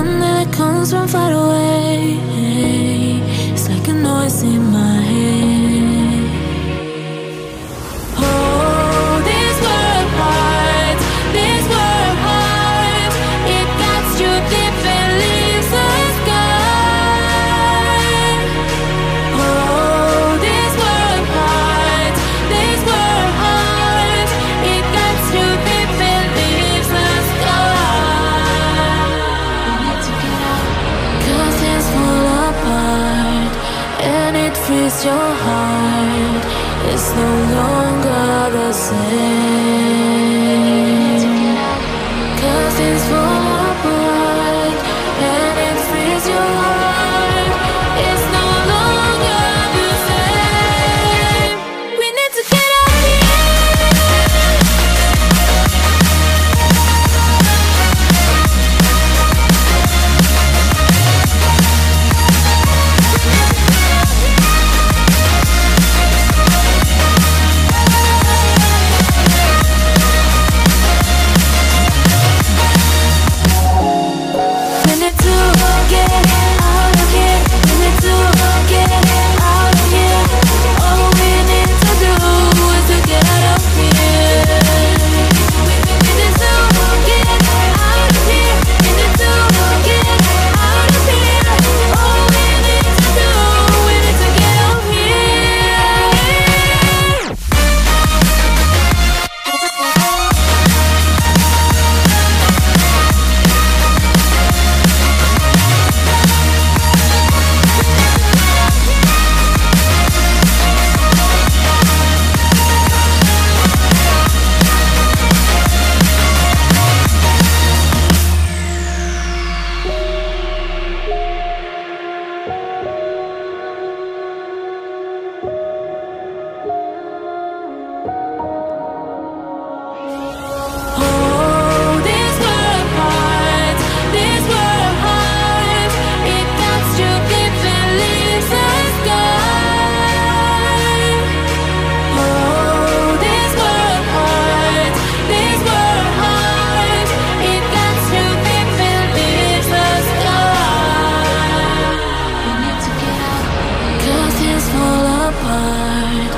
one that comes from far away. It's like a noise in my head. Oh, this world heart, this world heart, it cuts you deep and leaves the sky. Oh, this world heart, it cuts you deep and leaves the sky. We need to get out, 'cause things fall apart and it frees your heart. It's no longer the same. 'Cause things fall apart and it frees your heart. It's no longer the same. We need to get out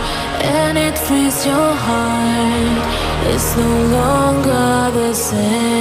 your heart. It's no longer the same.